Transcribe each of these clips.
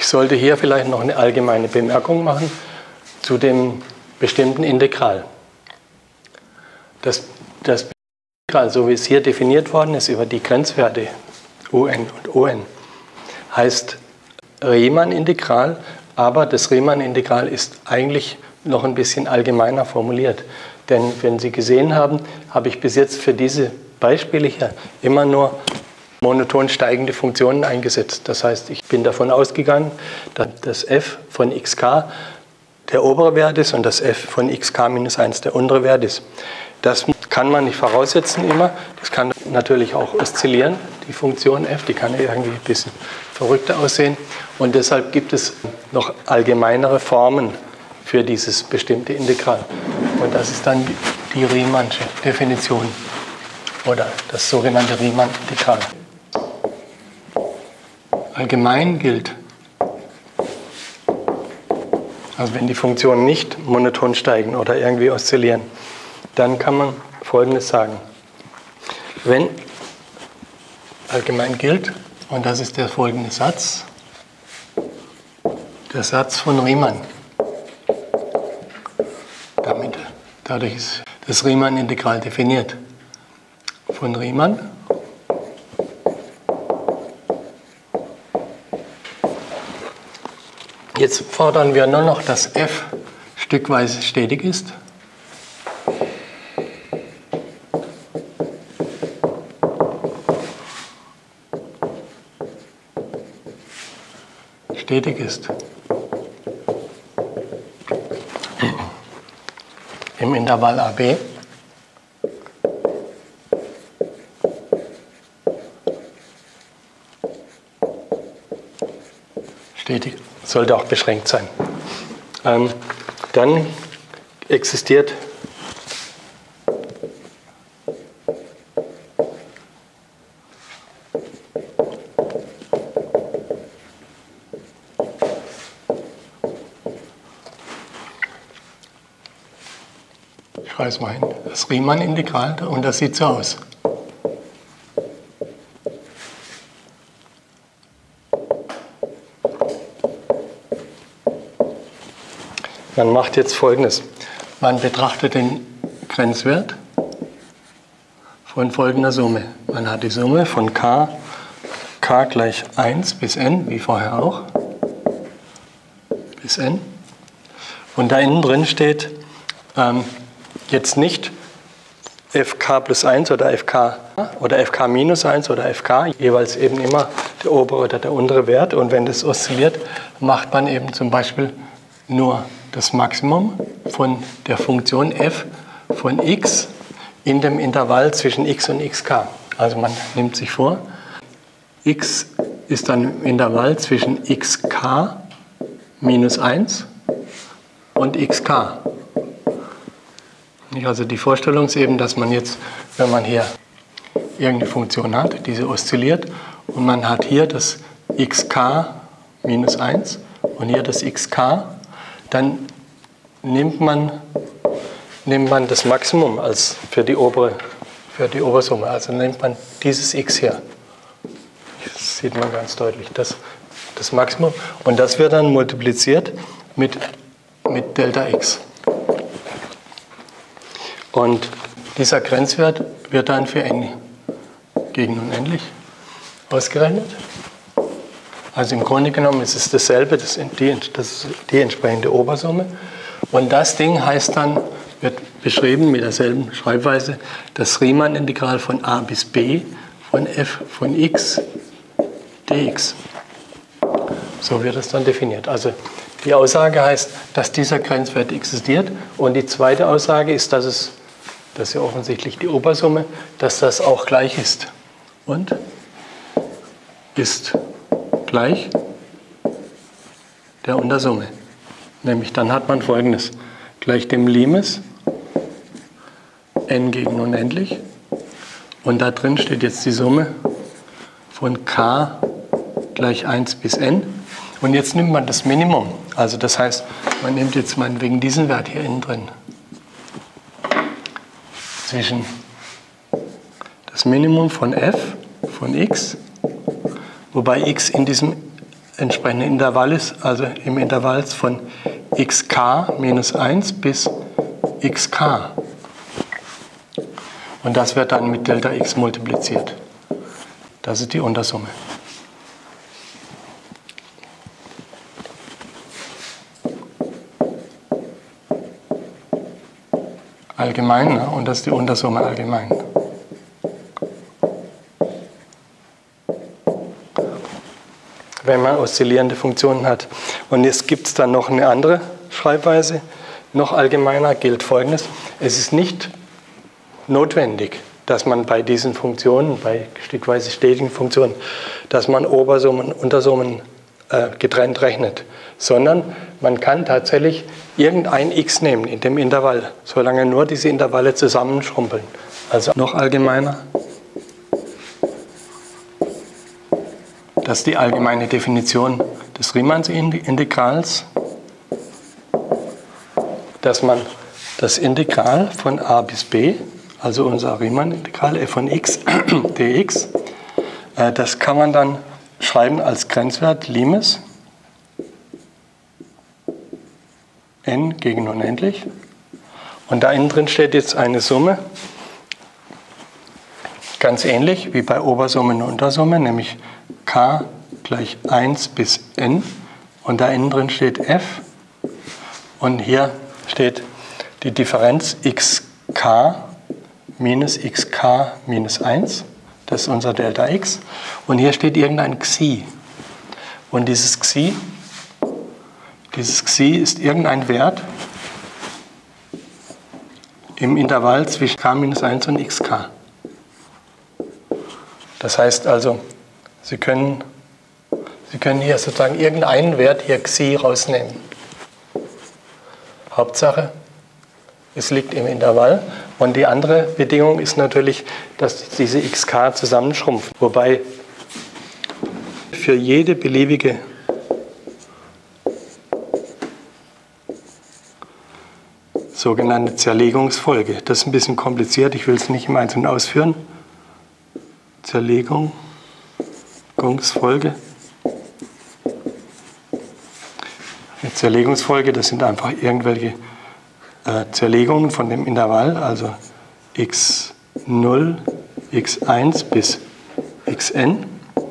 Ich sollte hier vielleicht noch eine allgemeine Bemerkung machen zu dem bestimmten Integral. Das Integral, so wie es hier definiert worden ist über die Grenzwerte un und on, heißt Riemann-Integral, aber das Riemann-Integral ist eigentlich noch ein bisschen allgemeiner formuliert. Denn wenn Sie gesehen haben, habe ich bis jetzt für diese Beispiele hier immer nur monoton steigende Funktionen eingesetzt. Das heißt, ich bin davon ausgegangen, dass das f von xk der obere Wert ist und das f von xk minus 1 der untere Wert ist. Das kann man nicht voraussetzen immer. Das kann natürlich auch oszillieren, die Funktion f. Die kann irgendwie ein bisschen verrückter aussehen. Und deshalb gibt es noch allgemeinere Formen für dieses bestimmte Integral. Und das ist dann die Riemannsche Definition oder das sogenannte Riemann-Integral. Allgemein gilt, also wenn die Funktionen nicht monoton steigen oder irgendwie oszillieren, dann kann man Folgendes sagen. Wenn allgemein gilt, und das ist der folgende Satz, der Satz von Riemann. Dadurch ist das Riemann-Integral definiert. Von Riemann jetzt fordern wir nur noch, dass f stückweise stetig ist. Stetig ist. Im Intervall AB. Stetig. Sollte auch beschränkt sein. Dann existiert ich schreibe es mal hin, das Riemann-Integral, und das sieht so aus. Man macht jetzt Folgendes. Man betrachtet den Grenzwert von folgender Summe. Man hat die Summe von k gleich 1 bis n, wie vorher auch, bis n. Und da innen drin steht jetzt nicht fk plus 1 oder fk minus 1 oder fk, jeweils eben immer der obere oder der untere Wert. Und wenn das oszilliert, macht man eben zum Beispiel nur das Maximum von der Funktion f von x in dem Intervall zwischen x und xk. Also man nimmt sich vor, x ist dann im Intervall zwischen xk minus 1 und xk. Also die Vorstellung ist eben, dass man jetzt, wenn man hier irgendeine Funktion hat, diese oszilliert, und man hat hier das xk minus 1 und hier das xk, dann nimmt man das Maximum als für die Obersumme. Also nimmt man dieses x hier. Das sieht man ganz deutlich, das Maximum. Und das wird dann multipliziert mit Delta x. Und dieser Grenzwert wird dann für n gegen unendlich ausgerechnet. Also im Grunde genommen ist es dasselbe, das ist die entsprechende Obersumme. Und das Ding heißt dann, wird beschrieben mit derselben Schreibweise, das Riemann-Integral von a bis b von f von x dx. So wird es dann definiert. Also die Aussage heißt, dass dieser Grenzwert existiert. Und die zweite Aussage ist, das ist ja offensichtlich die Obersumme, dass das auch gleich ist. Und ist gleich der Untersumme. Nämlich dann hat man Folgendes. Gleich dem Limes n gegen unendlich. Und da drin steht jetzt die Summe von k gleich 1 bis n. Und jetzt nimmt man das Minimum. Also das heißt, man nimmt jetzt meinetwegen diesen Wert hier innen drin. Zwischen das Minimum von f von x, wobei x in diesem entsprechende Intervall ist, also im Intervall von xk minus 1 bis xk. Und das wird dann mit Delta x multipliziert. Das ist die Untersumme. Allgemein, ne? Und das ist die Untersumme allgemein. Wenn man oszillierende Funktionen hat. Und jetzt gibt es dann noch eine andere Schreibweise. Noch allgemeiner gilt Folgendes. Es ist nicht notwendig, dass man bei diesen Funktionen, bei stückweise stetigen Funktionen, dass man Obersummen, Untersummen getrennt rechnet, sondern man kann tatsächlich irgendein x nehmen in dem Intervall, solange nur diese Intervalle zusammenschrumpeln. Also noch allgemeiner. Das ist die allgemeine Definition des Riemann-Integrals, dass man das Integral von a bis b, also unser Riemann-Integral f von x dx, das kann man dann schreiben als Grenzwert Limes n gegen unendlich. Und da innen drin steht jetzt eine Summe, ganz ähnlich wie bei Obersumme und Untersumme, nämlich k gleich 1 bis n. Und da innen drin steht f. Und hier steht die Differenz xk minus xk minus 1. Das ist unser Delta x. Und hier steht irgendein Xi. Und dieses Xi ist irgendein Wert im Intervall zwischen k minus 1 und xk. Das heißt also, Sie können hier sozusagen irgendeinen Wert hier Xi rausnehmen. Hauptsache, es liegt im Intervall. Und die andere Bedingung ist natürlich, dass diese xk zusammenschrumpft. Wobei für jede beliebige sogenannte Zerlegungsfolge, das ist ein bisschen kompliziert, ich will es nicht im Einzelnen ausführen. Zerlegungsfolge. Eine Zerlegungsfolge, das sind einfach irgendwelche Zerlegungen von dem Intervall, also x0, x1 bis xn.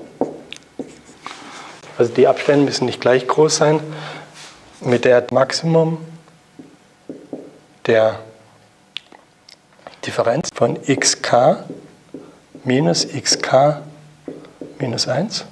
Also die Abstände müssen nicht gleich groß sein. Mit der Maximum der Differenz von xk minus xk minus 1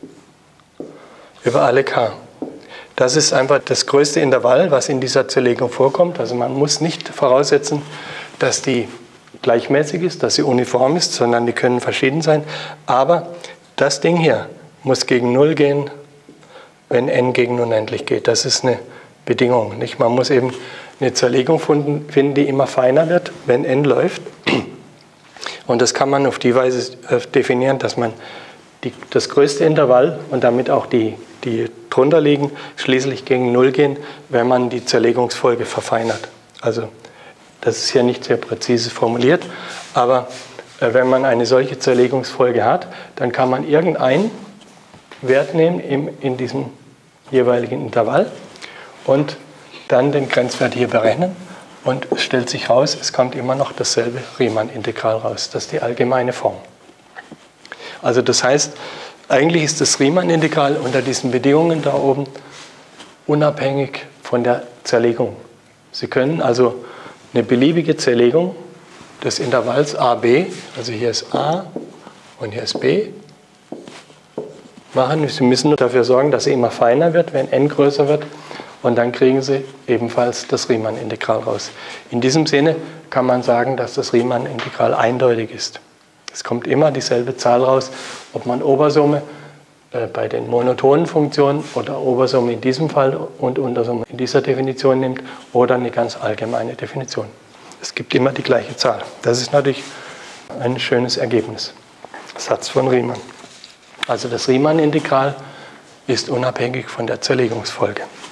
über alle k. Das ist einfach das größte Intervall, was in dieser Zerlegung vorkommt. Also man muss nicht voraussetzen, dass die gleichmäßig ist, dass sie uniform ist, sondern die können verschieden sein. Aber das Ding hier muss gegen 0 gehen, wenn n gegen unendlich geht. Das ist eine Bedingung. Nicht? Man muss eben eine Zerlegung finden, die immer feiner wird, wenn n läuft. Und das kann man auf die Weise definieren, dass man das größte Intervall und damit auch die drunter liegen, schließlich gegen 0 gehen, wenn man die Zerlegungsfolge verfeinert. Also das ist hier nicht sehr präzise formuliert, aber wenn man eine solche Zerlegungsfolge hat, dann kann man irgendeinen Wert nehmen in diesem jeweiligen Intervall und dann den Grenzwert hier berechnen und es stellt sich raus, es kommt immer noch dasselbe Riemann-Integral raus. Das ist die allgemeine Form. Also das heißt, eigentlich ist das Riemann-Integral unter diesen Bedingungen da oben unabhängig von der Zerlegung. Sie können also eine beliebige Zerlegung des Intervalls AB, also hier ist A und hier ist B, machen. Sie müssen nur dafür sorgen, dass sie immer feiner wird, wenn n größer wird. Und dann kriegen Sie ebenfalls das Riemann-Integral raus. In diesem Sinne kann man sagen, dass das Riemann-Integral eindeutig ist. Es kommt immer dieselbe Zahl raus, ob man Obersumme bei den monotonen Funktionen oder Obersumme in diesem Fall und Untersumme in dieser Definition nimmt oder eine ganz allgemeine Definition. Es gibt immer die gleiche Zahl. Das ist natürlich ein schönes Ergebnis. Satz von Riemann. Also das Riemann-Integral ist unabhängig von der Zerlegungsfolge.